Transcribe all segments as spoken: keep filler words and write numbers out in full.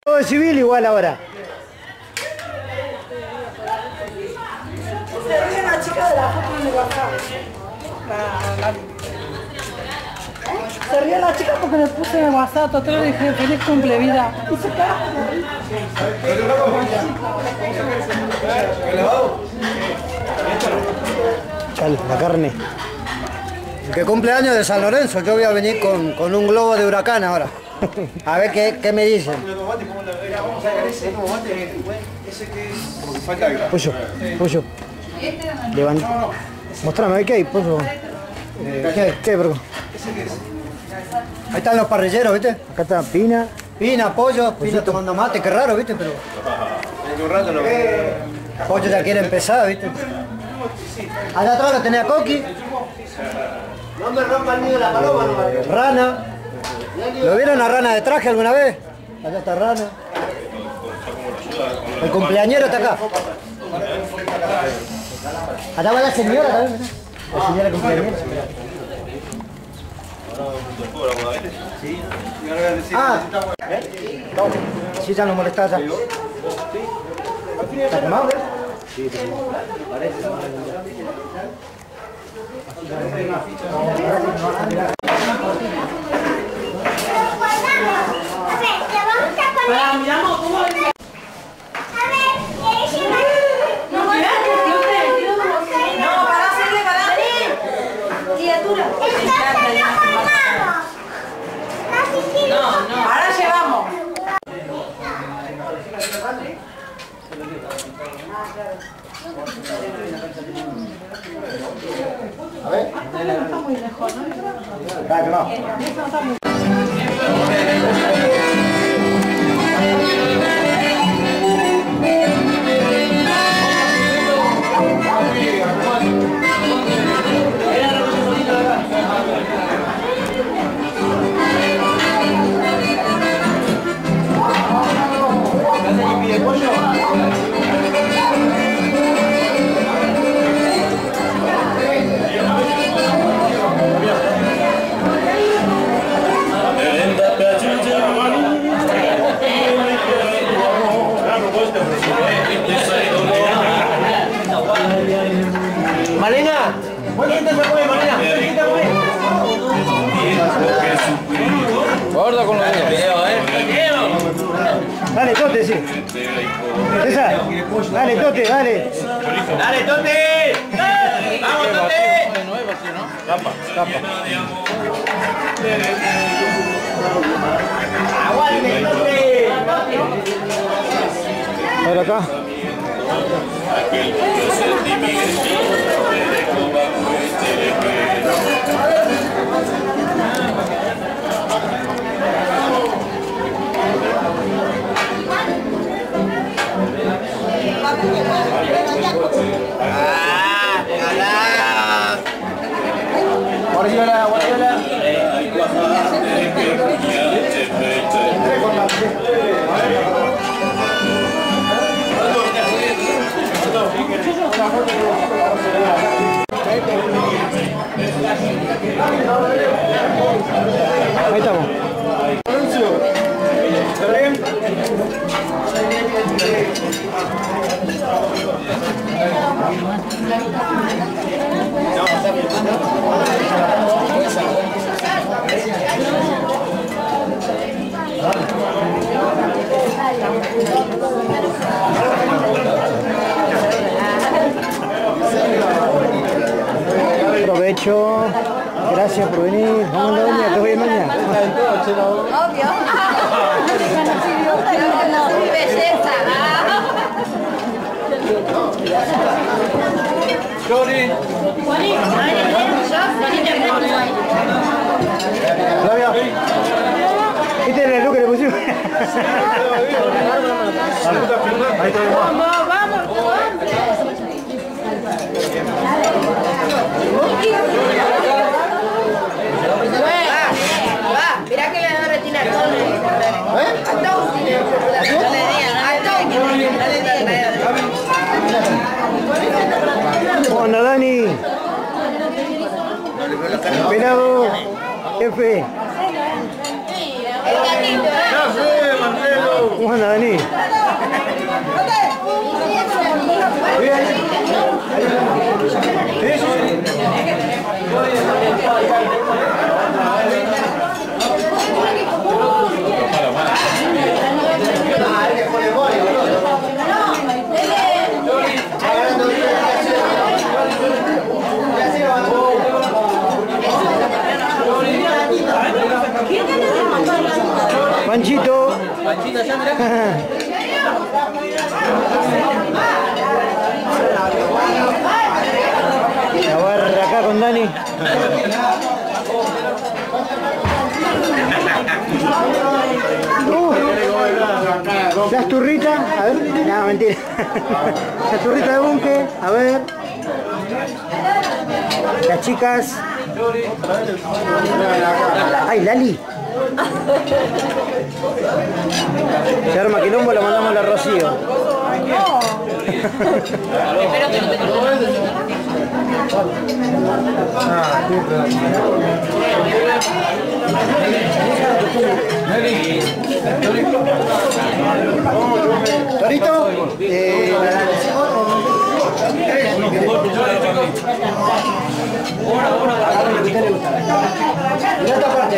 Todo de civil igual ahora. Se ríe la chica de la foto en el WhatsApp. La, la... Se ríe la chica porque le puse en el WhatsApp, total le dije feliz cumple vida. Y se caga. Cal, la carne. El que cumple años de San Lorenzo, yo voy a venir con, con un globo de huracán ahora. A ver qué, qué me dicen. Pollo, pollo. Levanta. Mostrame, a ver qué hay, pollo. Eh, ¿Qué hay? ¿Qué, bro? Ahí están los parrilleros, ¿viste? Acá está Pina. Pina, pollo, Pina tomando mate, qué raro, ¿viste? Pero... Pollo ya quiere empezar, ¿viste? Allá atrás lo tenía Coqui. No me rompa el nido de la paloma, no. Rana. ¿Lo vieron a Rana de traje alguna vez? Allá está Rana. El cumpleañero está acá. Allá va la señora también, ¿verdad? La señora cumpleañera. Ah, sí, ya nos molestaba ya. ¿Está quemado, eh? Sí, sí. Para, miramos cómo... A ver, no, no, para hacerle, para... Criatura. No, no. Ahora llevamos. A ver. Está muy lejos, ¿no? Está quemado. Malena, ¿cuánta gente se come, Malena? ¿Cuánta gente se come? Gordo con los dedos, ¿eh? Dale, Tote, sí. César, dale, Tote, dale. ¡Dale, Tote! ¡Vamos, Tote! Capa, capa. ¡Aguante, Tote! A ver acá. Guardiola, Guardiola. Ahí estamos. ¿Está bien? Aprovecho. Gracias por venir. Vamos a la doña, te voy a mañana. Obvio. Belleza. Jory. Flavia. ¿Viste el look que le pusimos? Ahí está. Vamos, vamos, Va, mirá que le doy retina a todos. A todos. No le digan, a todos. No le digan. ¿Cómo anda, Dani? Pelado. F. El gatito. ¡Ya sé, Marcelo! ¿Cómo anda, Dani? Panchito. Panchito ya, mirá. La barra acá con Dani. Uh, las turritas, a ver, no, mentira. La turrita de Bunke, a ver. Las chicas. Ay, Lali. Se arma quilombo, lo mandamos a la Rocío. Torito, eh, en esta parte.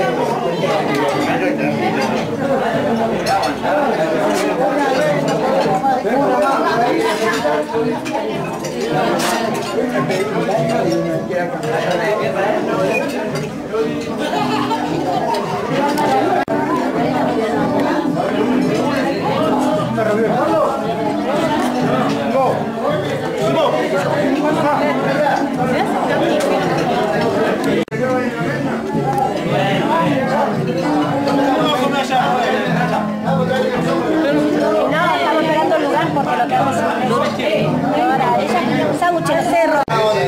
Sándwich en el cerro.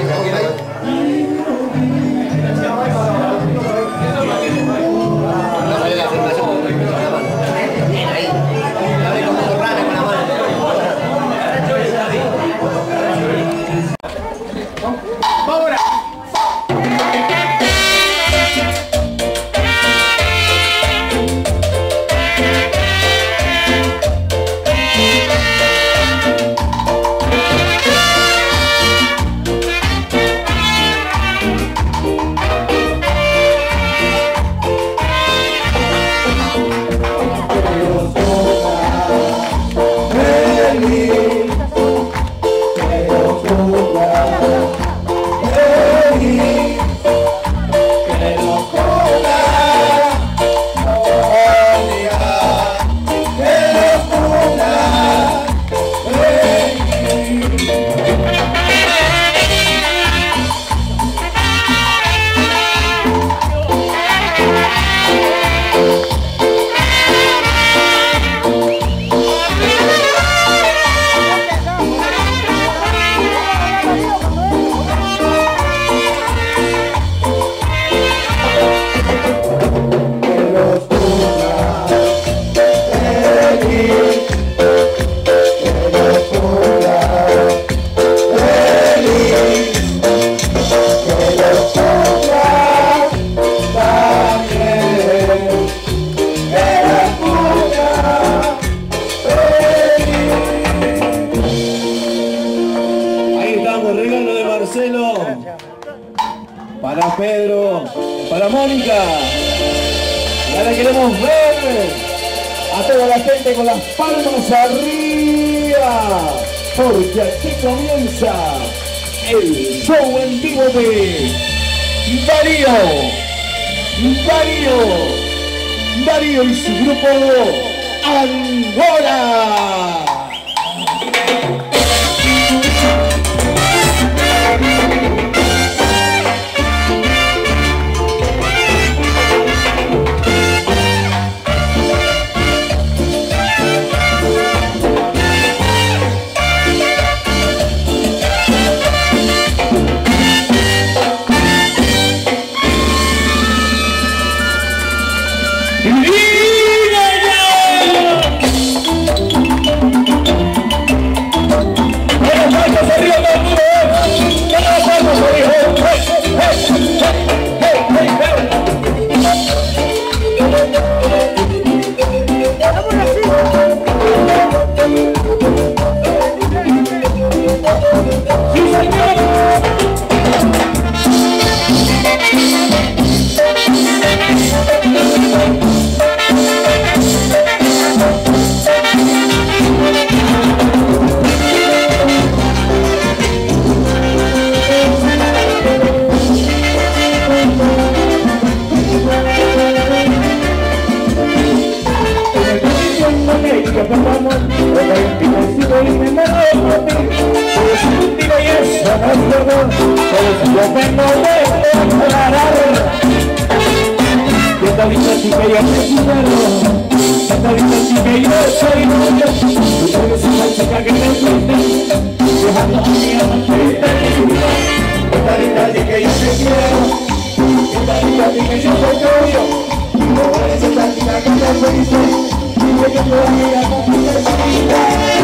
Para Pedro, para Mónica. Y ahora queremos ver a toda la gente con las palmas arriba, porque aquí comienza el show en vivo de Darío, Darío, Darío y su grupo Angora. ¡Viva ya! que pasamos, otra intimidad y me muero por ti. Pero si contigo y eso no es verdad, por eso yo vengo de declarar. Que te dice así que yo te quiero, que te dice así que yo soy novio. Tú eres una chica que me fuiste, dejando a mi amante de mi vida. Que te dice así que yo te quiero, que te dice así que yo soy novio. No eres esa chica que me fuiste, y que yo todavía no te vida.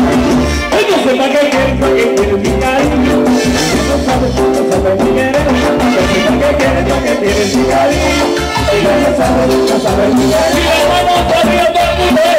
No sé para qué quieres, para qué quieres mi cariño. No sabes, no sabes mi querer. No sé para qué quieres, para qué quieres mi cariño. No sabes, no sabes mi cariño. Y la vamos a ver a tu mujer.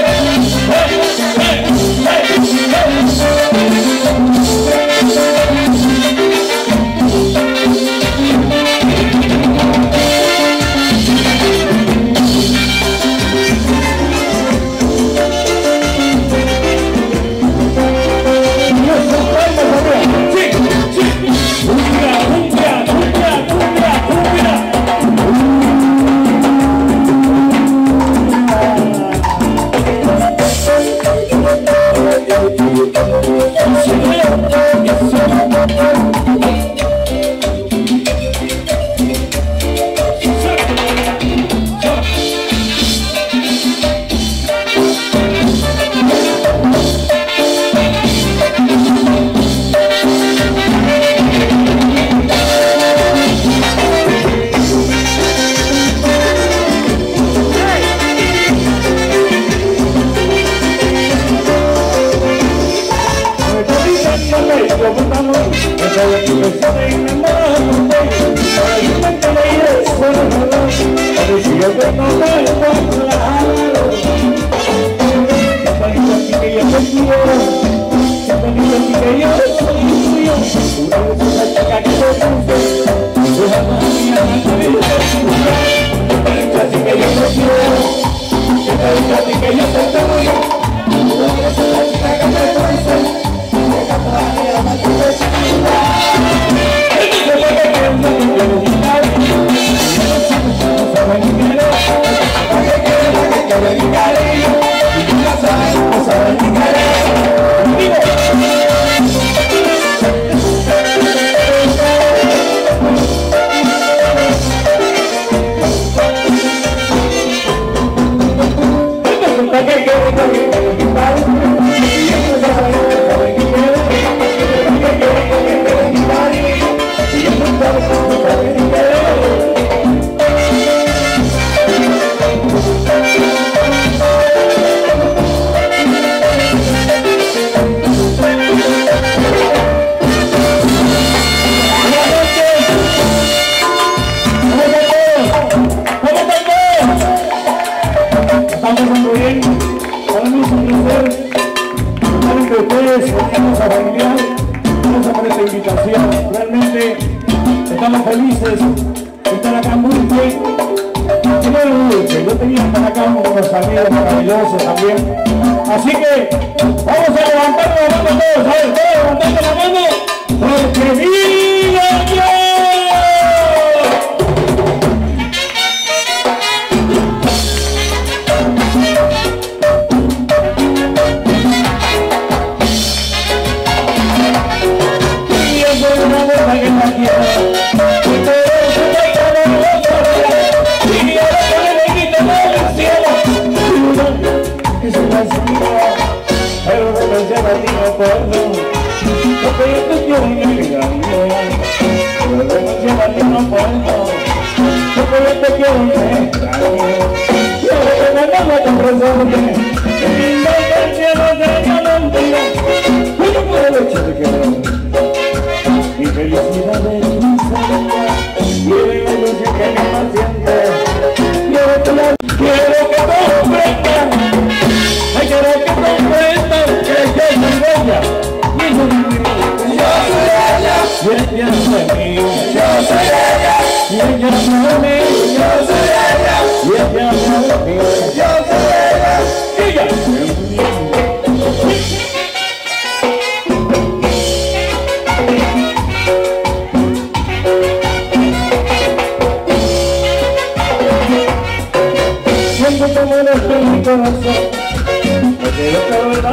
Yo soy ella.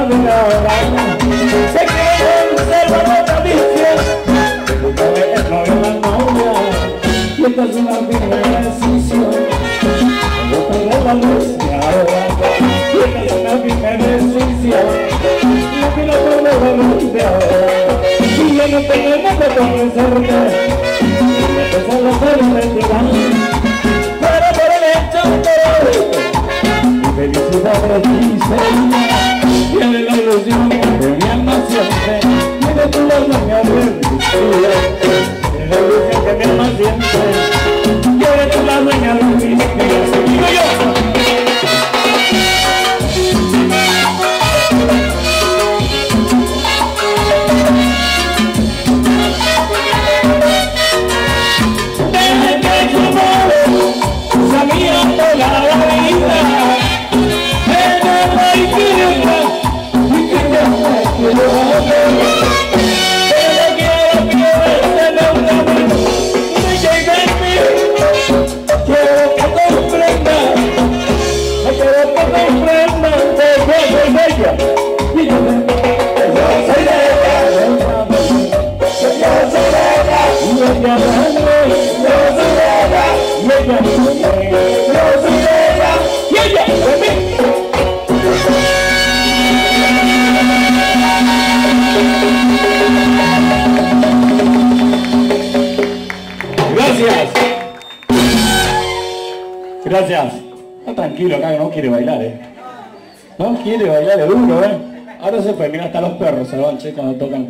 de nada. Se quiere conservar la tradición, el novio la novia, y esta es una primera decisión. No tengo la luz y ahora, y esta es una primera decisión. No quiero perder la luz de ahora, y yo no tengo nada que ofrecerte. Empezar a hacer un festival, pero por el hecho de hoy, mi felicidad es sincera. Tiene la ilusión de mi alma siempre, tiene tu alma mi arrepentida. Tiene la ilusión que mi alma siempre, tiene tu alma mi arrepentida. Digo yo. Sabía toda la vida, era la izquierda, y que ya me quiero ver. Pero quiero que este nombre me llegue a mí. Quiero que comprenda, quiero que comprenda que yo soy de ella. Y yo soy de ella, yo soy de ella, y ella yo soy de ella. Y ella, yo soy de ella, y ella de mí. Gracias. Gracias. Está tranquilo acá que no quiere bailar, eh. No quiere bailar, es duro, eh. Ahora se fue, mira, hasta los perros se van, che, cuando tocan.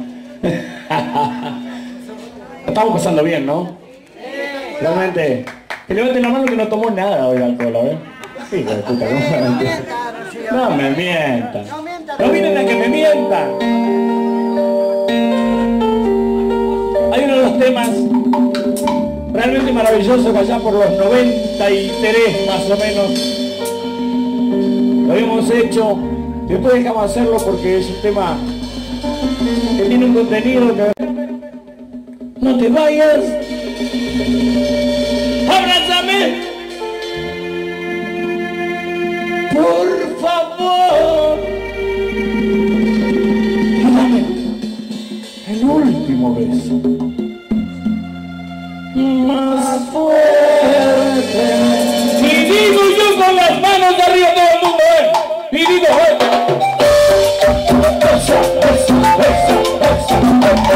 Estamos pasando bien, ¿no? Realmente. Que levanten la mano que no tomó nada hoy de alcohol, ¿eh? Hijo de puta, no me mientan. No me mientan. No vienen a que me mientan. Hay uno de los temas realmente maravillosos que allá por los noventa y tres más o menos lo habíamos hecho. Después dejamos hacerlo porque es un tema que tiene un contenido que... No te vayas. ¡Abrázame! Por favor. Y dame el último beso. Más fuerte. Y digo yo con las manos de arriba todo el mundo, ¿eh? Y digo, ¿eh? Besa, besa, besa, besa, besa.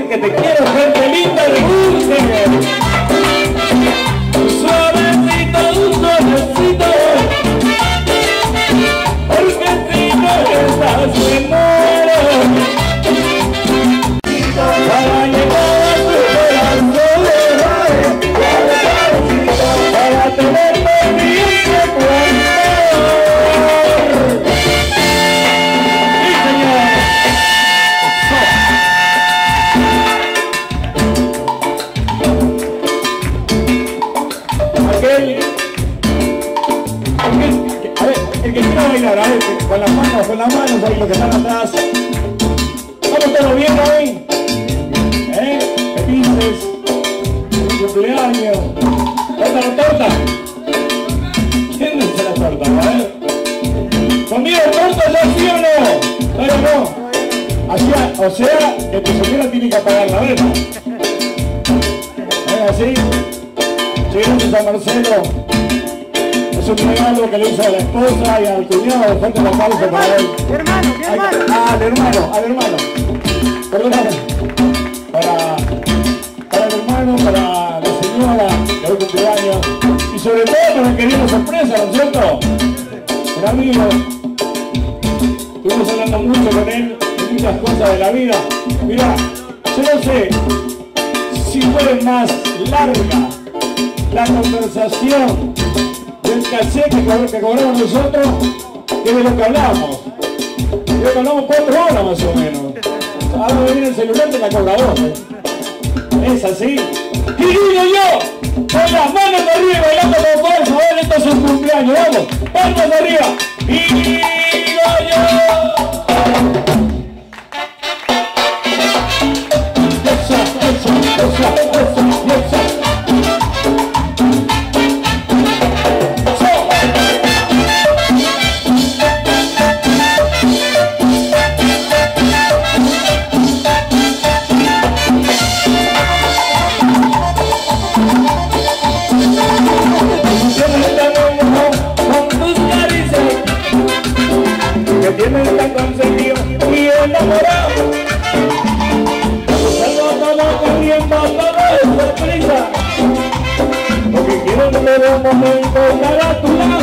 decir que te quiero, gente linda de dulce. Suavecito, suavecito, porque si no estás me muero. Para llegar a tu corazón, para tenerte bien de tu amor. Sí, señor. Aquel, aquel, a ver, el que quiera bailar, a ver, con las manos, con las manos ahí, los que están atrás. ¿Cómo te lo viendo ahí? ¿Eh? Felices, feliz cumpleaños. ¿Torta la torta? ¿Quién dice la torta? A ver. ¿Conmigo torta ya sí o no? ¿Todavía no? Así, o sea, que tu señora tiene que apagar la vela. ¿Es así? Sí, gracias a Marcelo. Es un regalo que le hizo a la esposa y al cuñado. Fuerte la pausa para él. Mi hermano, mi hermano. Ah, al hermano, al hermano. Perdóname. Para, para el hermano, para la señora, que hoy cumpleaños. Y sobre todo para el querido sorpresa, ¿no es cierto? Un amigo. Estuvimos hablando mucho con él de muchas cosas de la vida. Mira, yo no sé si fue más larga la conversación del caché que, co que cobramos nosotros que de lo que hablamos. Creo que hablamos cuatro horas más o menos. Ahora me viene el celular de la cobradora. Es así. Y digo yo, con las manos de arriba bailando con fuerza, a ver, esto es un cumpleaños, vamos, palmas de arriba. Y digo yo. Esa, esa, esa, esa, esa. Tienes tan conseguido y enamorado. Salgo todo corriendo, todo es sorpresa. Porque quiero que me dé un momento estar a tu lado.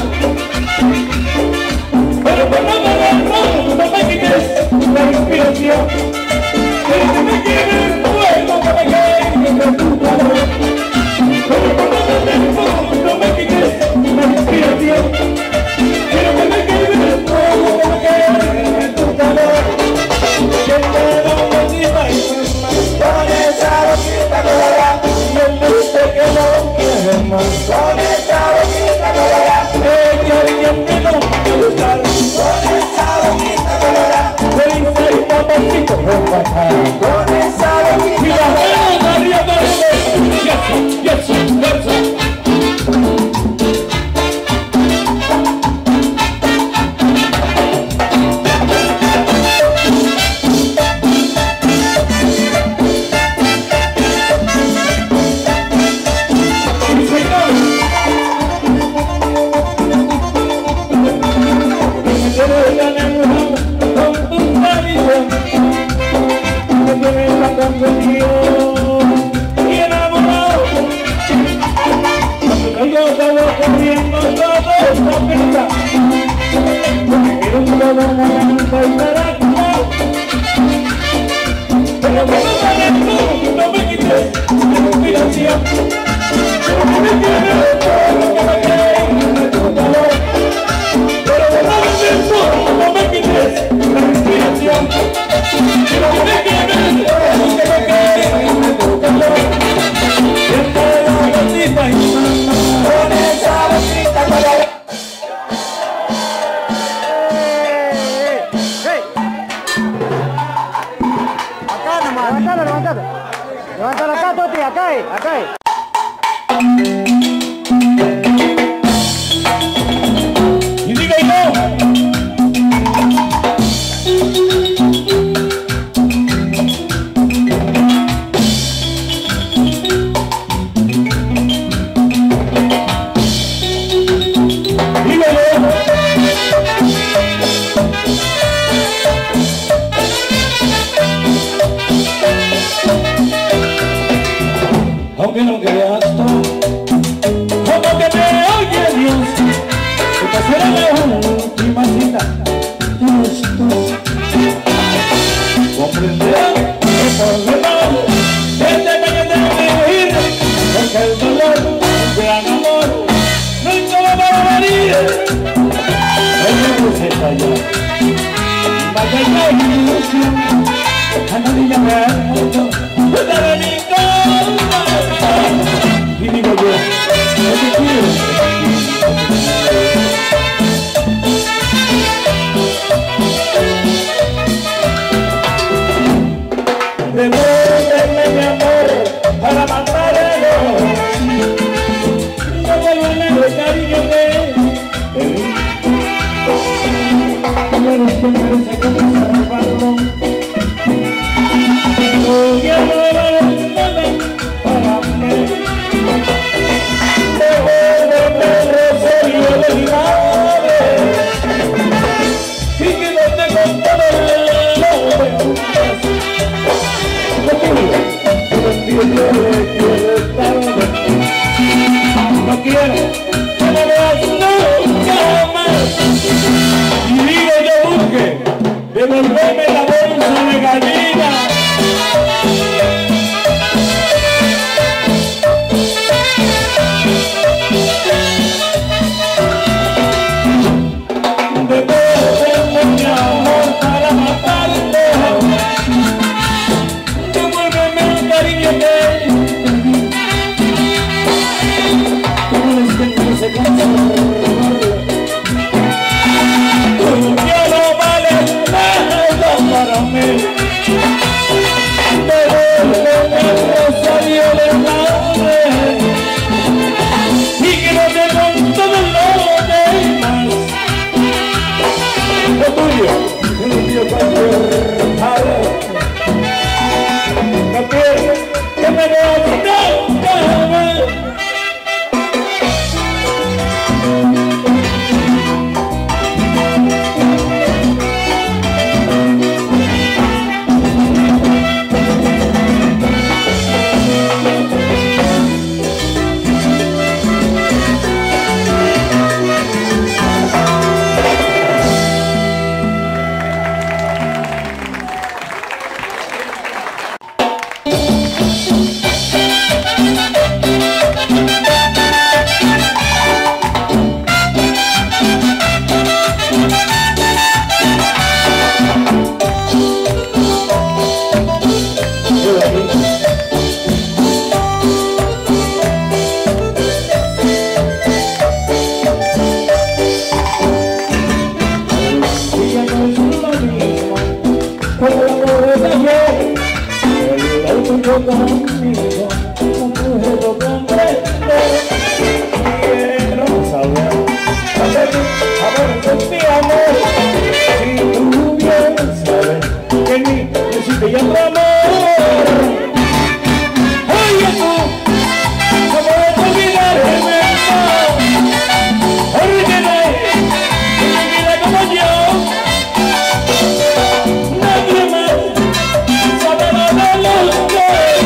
Pero cuando me das no, no me quites la inspiración. Pero si me quieres, fuego que me quede con tu calor. Pero cuando me das no, no me quites la inspiración. Quiero que me quedes fuego que me quede en tu calor. Que te da un besito y con esa boquita colorada. Y el dulce que no quiere más. Con esa boquita colorada. Ella alguien que no quiere gustar. Con esa boquita colorada. Le dice el papacito no pasa. Con esa boquita. Y las manos arriba para arriba. Y eso, y eso, y eso. Y enamorado, yo estaba corriendo todo esta pista, porque quiero un todo momento estar a tu lado. Pero cuando sales tú, no me quites la inspiración. Pero que me quieres todo lo que me quede de tu calor. Pero cuando sales tú, no me quites la inspiración. Pero que me quieres todo lo que me quede de tu calor. Siempre la gatita y mamá con esa boquita colorada. Acá nomás, levantalo, levantalo. Levántalo acá, Toti, acá, eh, acá. Eh. Y diga y no. Thank you. comprenderás que por demás este paquete de vivir, porque el dolor, un gran amor, nunca va a morir. El mundo se estalla, vaya la ilusión, a nadie ya me ha muerto, fuera de mi corazón. Y digo yo, no te quiero. Devuélveme mi amor para matarlo. Devuélveme el cariño que te di. No eres que merece que me salvarlo. No quiero devolverme para mí. Devuélveme el rosario de mi madre. Y que no te contaré lo veo. No quiero que me veas nunca más. Y digo yo busque, devolverme la bolsa de gallina. Devuélveme mi amor para matarte. Devuélveme el cariño que se cansa de recordarlo. Tú ya no vales nada para mí. Devuélveme el rosario de madre y que no te con todo lo demás. Lo tuyo, lo tuyo cualquier padre. No quiero que me veas nunca más. Conmigo, no puedo comprender. Quiero saber, saber, saber de mi amor. Si tú bien sabes que ni necesito ya tu amor. Oye tú, no puedes olvidarme más. Porque no hay una vida como yo. Nadie más sabe lo de los dos.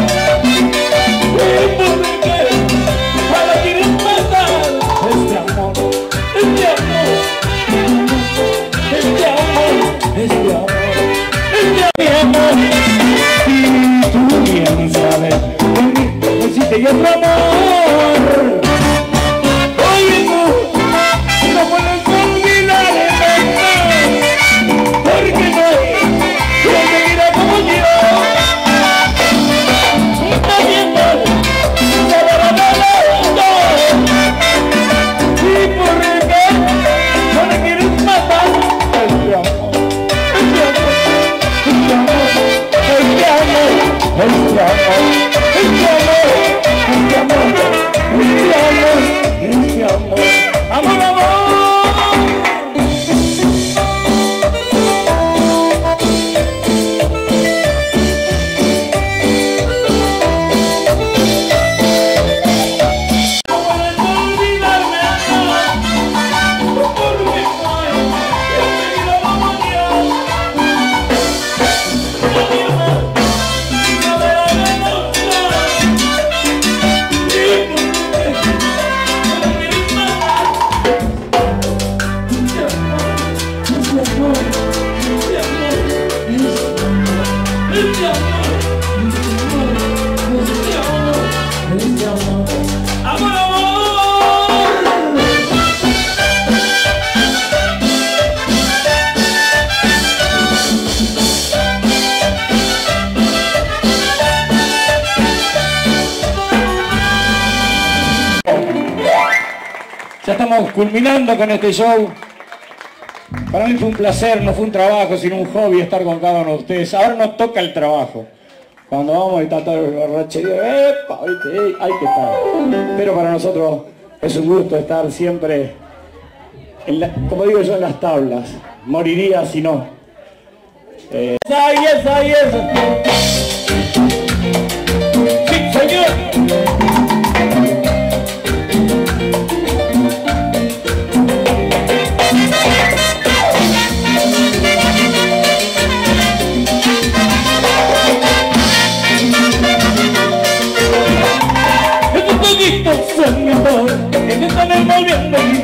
Y otro amor. Oye tú, no puedes olvidarme más, porque no hay quien te mira como yo. Nadie más sabrá de esto. ¿Y por qué no le quieres matar? Este amor, este amor, este amor, este amor, este amor, este amor. Yeah. este amor, este amor, este amor, amor, amor. Ya estamos culminando con este show. Para mí fue un placer, no fue un trabajo, sino un hobby estar con cada uno de ustedes. Ahora nos toca el trabajo. Cuando vamos y está todo el borrachería, ¡epa! ¿Viste? Hay que estar. Pero para nosotros es un gusto estar siempre, en la, como digo yo, en las tablas. Moriría si no. Eh, ¡Ahí es, ahí es! ¡Sí, señor! Soñador, que me están envolviendo y